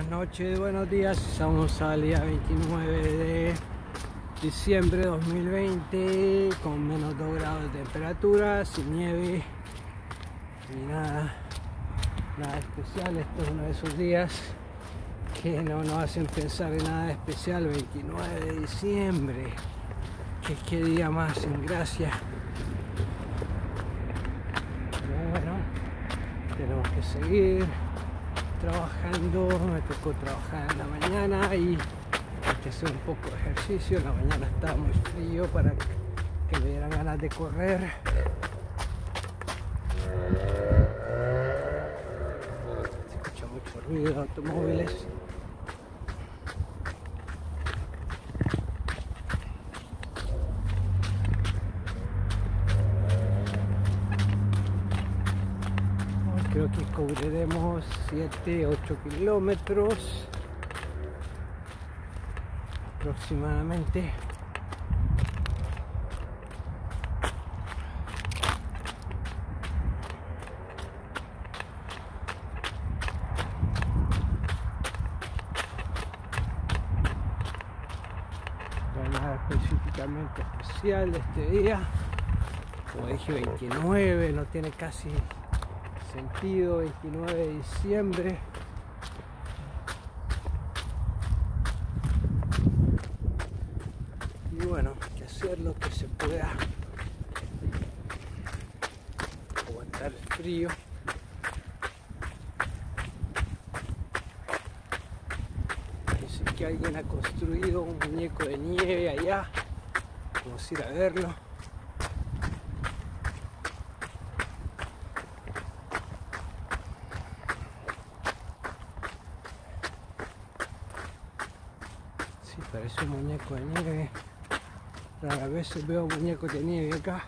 buenas noches, buenos días. Estamos al día 29 de diciembre de 2020 con menos 2 grados de temperatura, sin nieve ni nada especial. Esto es uno de esos días que no nos hacen pensar en nada especial. 29 de diciembre, qué día más sin gracia. Pero bueno, tenemos que seguir trabajando. Me tocó trabajar en la mañana y hay que hacer un poco de ejercicio. En la mañana estaba muy frío para que me dieran ganas de correr. Se escucha mucho ruido de automóviles. Creo que cubriremos 7-8 kilómetros aproximadamente. No hay nada específicamente especial de este día. Como dije, 29, no tiene casi sentido. 29 de diciembre. Y bueno, hay que hacer lo que se pueda, aguantar el frío. Dice que alguien ha construido un muñeco de nieve allá. Vamos a ir a verlo. Sí, parece un muñeco de nieve. Rara vez veo muñecos de nieve acá.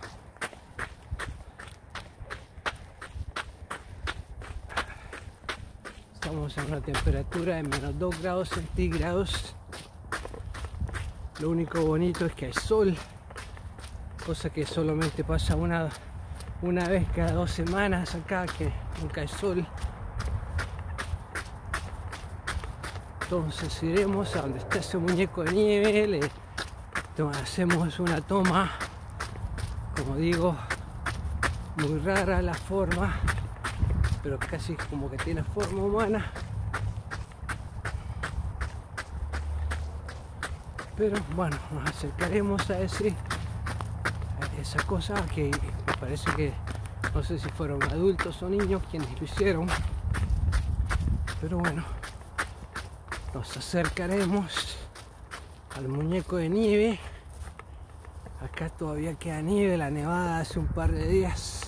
Estamos a una temperatura de menos 2 grados centígrados. Lo único bonito es que hay sol, cosa que solamente pasa una vez cada 2 semanas acá, que nunca hay sol. Entonces iremos a donde está ese muñeco de nieve, hacemos una toma, como digo, muy rara la forma, pero casi como que tiene forma humana. Pero bueno, nos acercaremos a esa cosa que me parece que no sé si fueron adultos o niños quienes lo hicieron, pero bueno, nos acercaremos al muñeco de nieve. Acá todavía queda nieve, la nevada hace un par de días.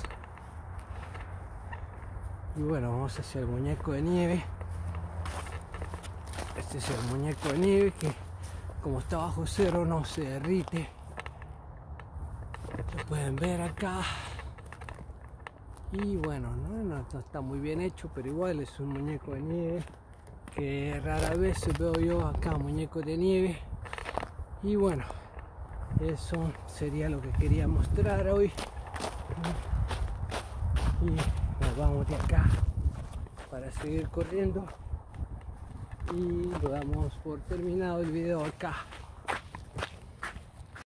Y bueno, vamos hacia el muñeco de nieve. Este es el muñeco de nieve que, como está bajo cero, no se derrite. Lo pueden ver acá. Y bueno, no está muy bien hecho, pero igual es un muñeco de nieve que rara vez veo yo acá, muñecos de nieve. Y bueno, eso sería lo que quería mostrar hoy. Y nos vamos de acá para seguir corriendo y lo damos por terminado el video acá.